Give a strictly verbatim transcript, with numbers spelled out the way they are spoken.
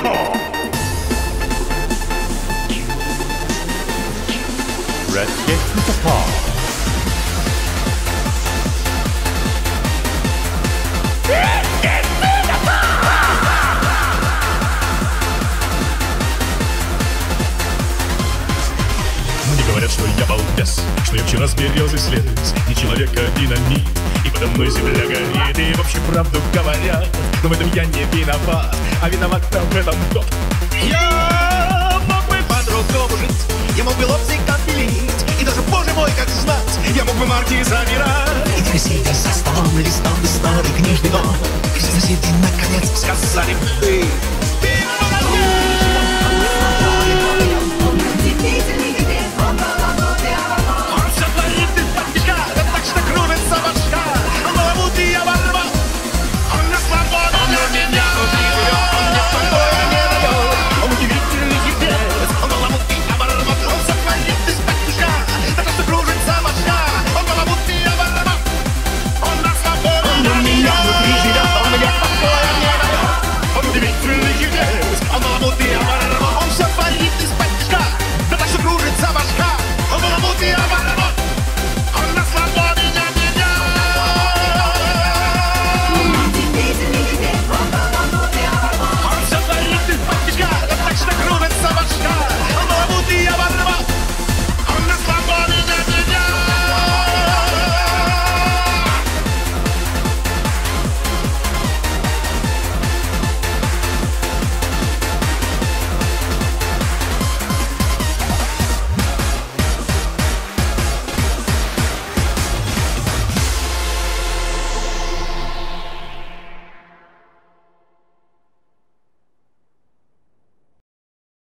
Racket to the paw. Мне говорят, что я балбес, что я вчера с березы слез, не человек, а динамит, и подо мной земля горит. И вообще правду говорят, но в этом я не виноват, а виноват-то в этом тот. Я мог бы по-другому жить, я мог бы лобзик отпилить, и даже, боже мой, как знать, я мог бы марки забирать. И сидя за столом, листом и старый книжный дом, и соседи наконец сказали бы: